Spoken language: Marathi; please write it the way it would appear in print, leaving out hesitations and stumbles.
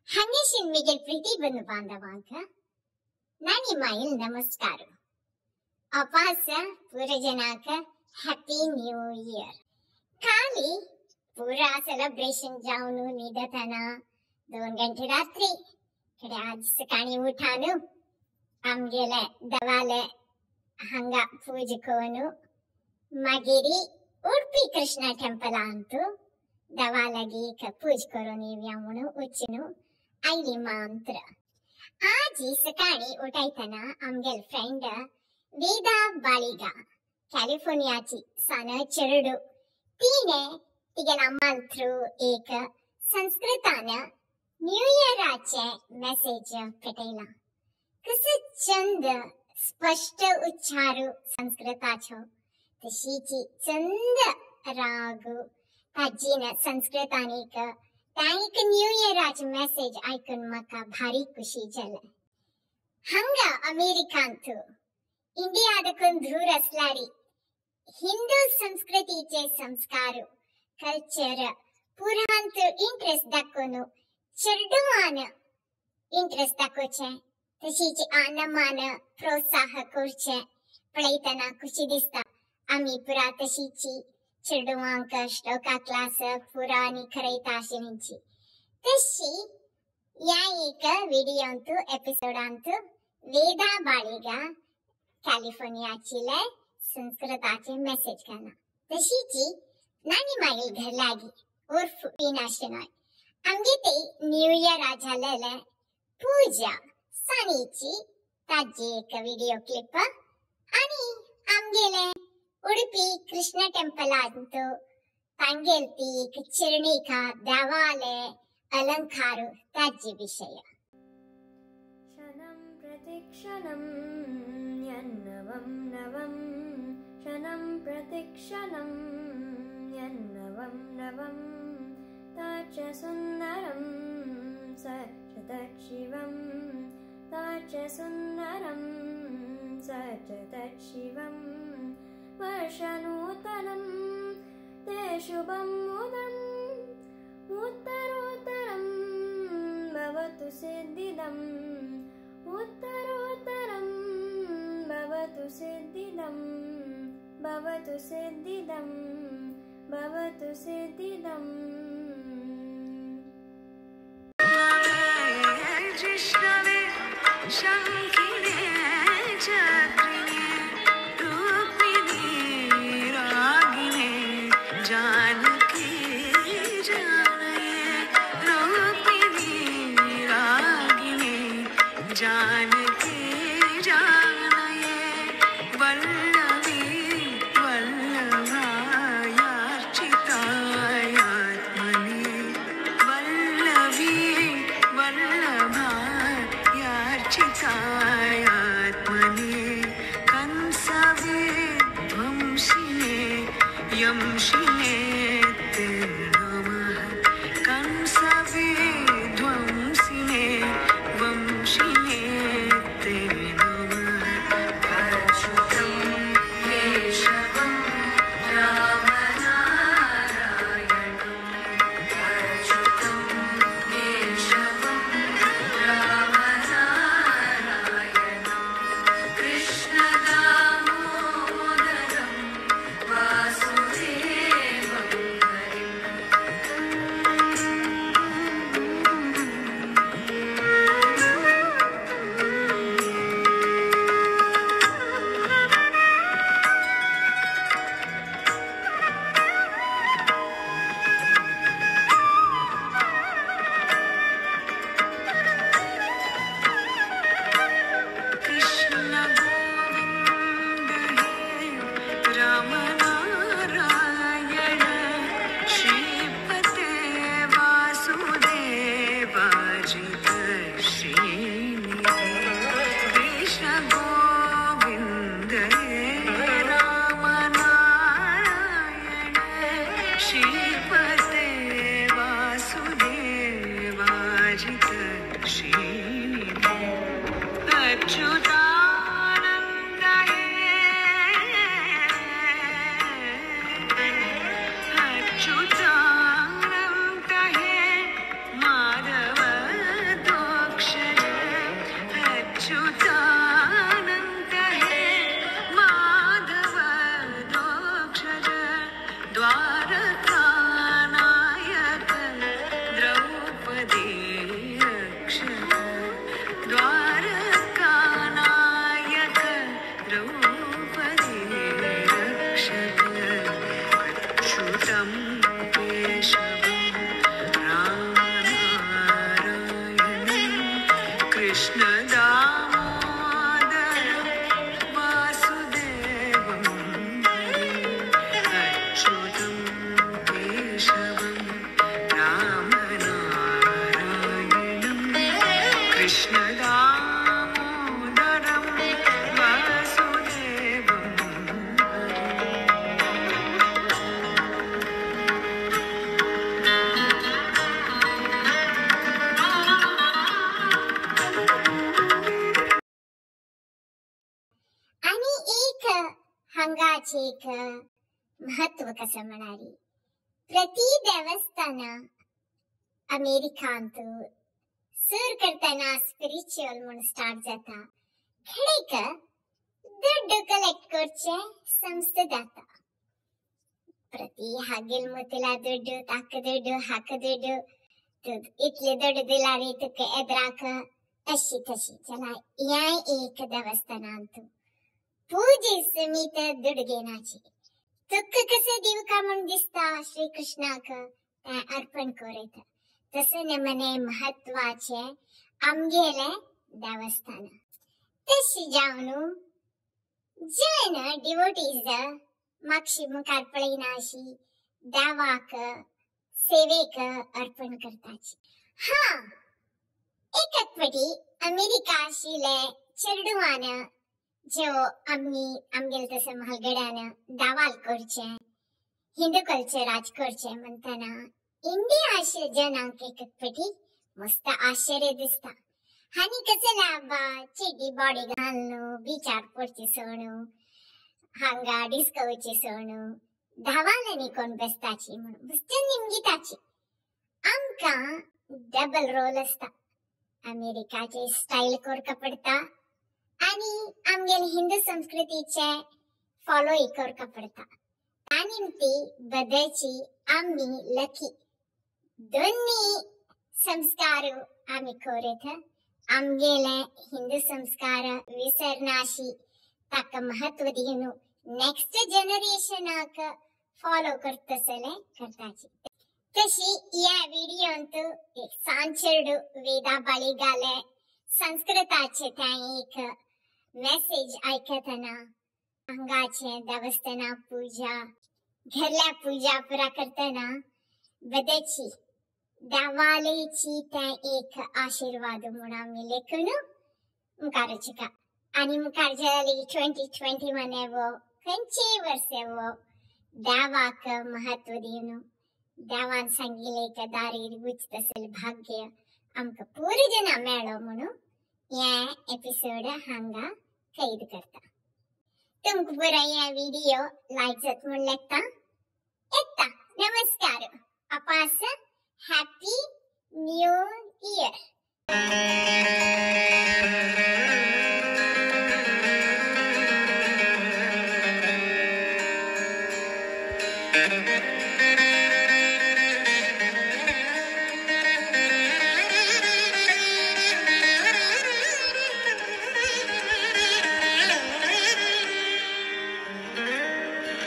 ಹಂಗೇಶನ್ ಮಿಗೆಲ್ ಪ್ರೀತಿ ಬಂದು ಬಾಂಧವಾಂಕ ನಾನಿಮಾಯಿಲ್ ನಮಸ್ಕಾರ ಅಪಾಸ ಪೂರ ಜನಾಕ ಹ್ಯಾಪಿ ನ್ಯೂ ಇಯರ್ खाली पूरा सेलिब्रेशन जाऊनु निदतना 2 घंटे रात्री कडे आज सकाळी उठानु आमगेले दवाले हंगा पूजकोनु मागेरी उडुपी कृष्ण टेंपल अंतु दवालगी क पूज करोनी व्यामुनु उच्चिनु ऐली मंत्र आज सकाळी उठायतना आमगेल फ्रेंड वेदा बाळिगा कैलिफोर्नियाची सन चेरुडु तीने तिगन अम्मल थ्रू एक संस्कृतान न्यू इयर आचे मेसेज पेटेला कसे चंद स्पष्ट उच्चारू संस्कृताचो तशीची चंद रागु ताजीन संस्कृतानिक ताईक न्यू इयर आचे मेसेज ऐकून मका भारी खुशी जले हंगा अमेरिकांतु इंडियादकुन दूर असलारी हिंदू संस्कृतीचे संस्कारू कल्चर पुरांत इंटरेस्ट दाखवून चेडवान इंटरेस्ट दाखवचे तशीची आनमान प्रोत्साह करचे पळयतना खुशी दिसता आम्ही पुरा तशीची चेडवांक श्लोका क्लास पुराणी खरयता आशिल्लींची तशी या एक व्हिडिओंतु एपिसोडांतु वेदा बाळिगा कैलिफोर्नियाचीले संस्कृताचे मेसेज करना तशीची नानी मागील घर लागी उर्फ विनाशनॉय आमगे ते न्यू इयर आजालेले पूजा सानीची ताजे एक व्हिडिओ क्लिप आणि आमगेले उडुपी कृष्ण टेंपल अंतु तांगेलती एक चिरणीका देवाले अलंकारू ताजे विषय क्षणं प्रतिक्षणं यन्नवं नवं क्षणं प्रतिक्षणं यन्नवं नवं ताच सुन्दरं सच तच्छिवं ताच सुन्दरं सच तच्छिवं वर्षनूतनं ते शुभं मुदम् उत्तरोत्तरं भवतु सिद्धिदम् उत्तरोत्तरं भवतु सिद्धिदम् भवतु सिद्धिदम् भवतु सिद्धिदम् जिष्णवे शंखिने चक्रिणे रूपिणे रागिणे जानकी जानये रूपिणे रागिणे जानकी जानये वल्लवी वल्लभायार्चितायात्मने वल्लवी वल्लभायार्चितायात्मने कंसवे ध्वंसिने यंशिने ते नमः कंसवे ध्वंसिने वंशिने ते नमः अच्युतं केशवं रामनारायणं अच्युतं केशवं रामनारायणं कृष्णदामोदरं वासुदेवं हरिम् कृष्ण गोविंद हे राम नारायण श्रीपते वासुदेवाजित श्रीनिधि कृष्ण गोविंद हे राम नारायण श्रीपते वासुदेवाजित श्रीनिधि अच्युतानंद हे अच्युतानंद हे माधव कृष्ण दामोदरं वासुदेवं अच्युतं केशवं रामनारायणं कृष्ण दामोदरं वासुदेवं आणि एक हंगाचे एक महत्व कसं म्हणाली प्रति देवस्थान अमेरिकांत सर करताना स्पिरिच्युअल म्हणून स्टार्ट जाता खडेक ದುಡ್ಡು ಕಲೆಕ್ಟ್ ಕೊರ್ಚೆ ಸಂಸ್ಥೆ ದಾತ ಪ್ರತಿ ಹಾಗೆಲ್ ಮುತ್ತಲ ದುಡ್ಡು ತಾಕ ದುಡ್ಡು ಹಾಕ ದುಡ್ಡು इतले ದುಡ್ಡು दिलावे तुक एद्राक अशी तशी चला या एक देवस्थानांत पूजे समीत ದುಡ್ಡು घेनाची तुक कसे देव का म्हणून दिसता श्री कृष्णाक त्या अर्पण करीत तसे नमने महत्वाचे आमगेले देवस्थान तशी जाऊन जैन डिवोटीज मागशी मुखार पळयनाशी देवाक सेवेक अर्पण करताची हा एकच पटी अमेरिका आशिले चेडुवान जो आमगेल तसे म्हालगड्यान दावाल करचे हिंदू कल्चर आज करचे म्हणताना इंडिया आशिल जनांक एकच पटी मस्त आश्चर्य दिसता हानी कसे लाबा चिडी बॉडी घालणं बीचार पडची सोणू हांगा डिस्कवची सोणू धावाలని कोण बसताची म्हणून बसते निमगीताची आमका डबल रोल असता अमेरिकाचे स्टाईल करका पडता आणि आमगेल हिंदू संस्कृतीचे फॉलो करका पडता त्यानिमती बदलची आम्ही लकी दोन्ही संस्कार आम्ही करीत आमगेले हिंदू संस्कार विसरनाशी ताका महत्व दिवन नेक्स्ट जनरेशनाक फॉलो करतसले करताची तशी या व्हिडिओंत एक सांचेरडू वेदा बाळिगाले संस्कृताचे त्या एक मेसेज ऐकतना अंगाचे देवस्थाना पूजा घरल्या पूजा पुरा करताना बदची देवालेची त्या एक आशीर्वाद म्हणून आम्ही लेखून मुखारची का आणि मुखार जली 2021 एवो खंचे वर्ष एवो देवाक महत्व दिवन देवान सांगिले का दारीर बुचत असेल भाग्य आमका पूरी जना मेळो म्हणून या एपिसोड हांगा कैद करता तुमक बरा या व्हिडिओ लाईक जात म्हण लेखता एकता नमस्कार अपास Happy New Year!